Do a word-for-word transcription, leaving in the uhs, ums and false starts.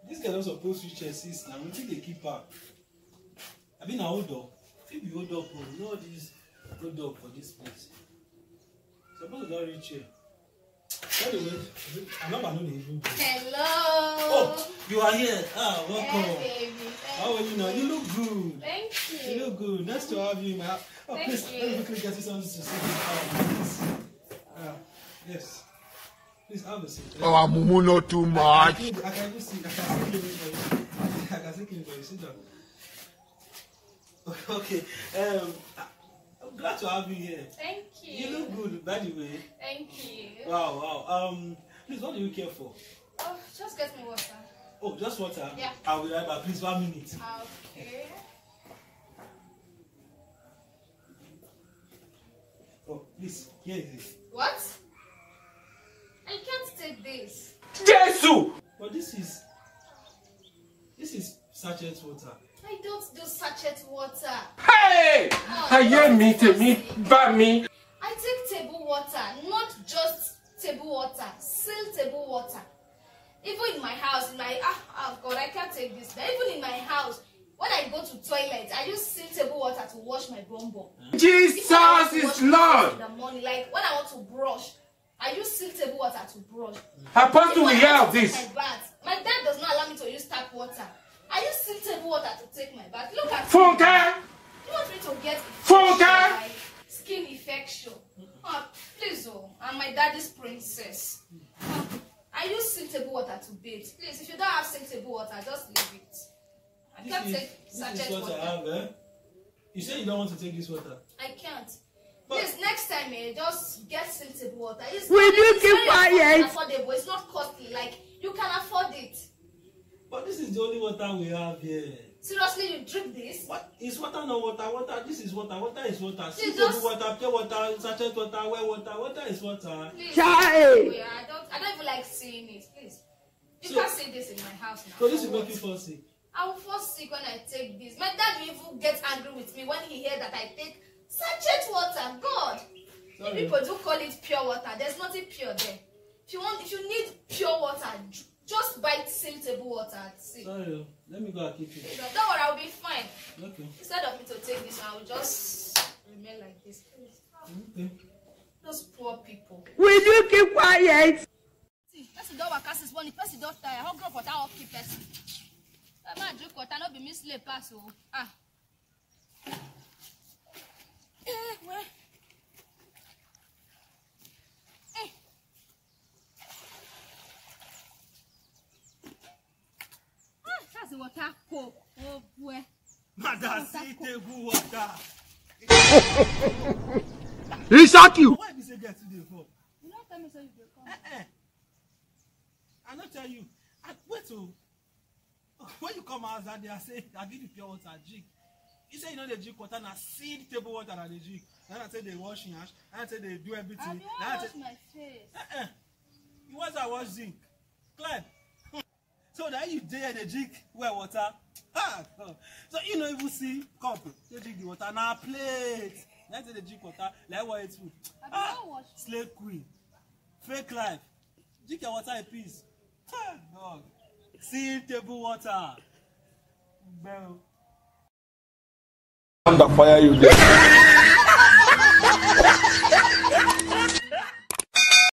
This girl also supposed to reach sis now. We think they keep her. I mean, I hold up. If you hold up, you know this hold up for this place. Suppose you don't reach here. By the way, I'm not going to even do. Hello. Oh, you are here. Ah, welcome. Hey, baby. How are you now? You look good. Thank you. You look good. Nice to have you in my house. Oh, Thank please, you. let me quickly get you something to say. Uh, yes. Please have a seat. Oh, I'm not too much. I, I, can, I can just see. I can see for you. I can see for you. Sit down. Okay. Um, I'm glad to have you here. Thank you. You look good, by the way. Thank you. Wow, wow. Um, please, what do you care for? Oh, just get me water. Oh, just water? Yeah. I will right back. Please, one minute. Okay. Oh, please, here it is. What? I can't take this. Jesus! But this is, this is sachet water. I don't do sachet water. Hey! Oh, I hear me, me, by me. I take table water, not just table water, still table water. Even in my house, in my ah, oh God, I can't take this. But even in my house, when I go to toilet, I use still table water to wash my bum bum. Jesus is Lord. In the morning, like when I want to brush, I use still table water to brush. Apostle, we Even hear I of want to this. take my bath. My dad does not allow me to use tap water. I use still table water to take my bath. Look at Funke! me. You want me to get Funke! like skin infection? Oh, please, oh, I'm my daddy's princess. Oh, I use still table water to bathe. Please, if you don't have still table water, just leave it. I This can't is, take this sachet is what water. I have, eh? You say you don't want to take this water. I can't. But- Please, next time, eh, just get still table water. It's Will very- you it's keep very quiet? affordable. It's not costly. Like, you can afford it. But this is the only water we have here. Seriously, you drink this? What is water? No water. Water. This is water. Water is water. See, See, just- water, pure water, sachet water, well water. Water is water. Please. Child. Yeah, I don't. I don't even like seeing it. Please. You So- can't see this in my house now. So this For will make what? you fall sick. I will fall sick when I take this. My dad will even get angry with me when he hears that I take sachet water. God. Sorry. If people do call it pure water, there's nothing pure there. If you want, if you need pure water, j- just buy still table water. and See. Sorry. Let me go and keep it. Don't worry, I'll be fine. Okay. Instead of me to take this, I will just remain like this. Okay. Those poor people. Will you keep quiet? See, person don't work as morning. Person don't tire. How grow for that all keep person. I'm not drink water. Not be miss sleep pass. Oh, ah. Eh, where? Eh. Ah, that's the water. Oh, oh, boy. Mother, see table water. He shock you. Why did you get today for? You don't tell me so you dey come. Eh eh. I not tell you. I wait to. When you come out that day, I say I give you pure water drink. You say you know they drink water na seed table water na they drink. Then I say they wash your hands. Then I say they do everything. I Then be I wan say, wash my face. eh eh. You want I wash zinc? Clear. So that you there they drink well water. Ah, God. So you know even see cup they drink the water na plate. Then say they drink water like what it's food. I be Ah, wan wash. slave queen, fake life. Drink your water a piece. Ah, dog. See table water. Bell. I'm the fire you there.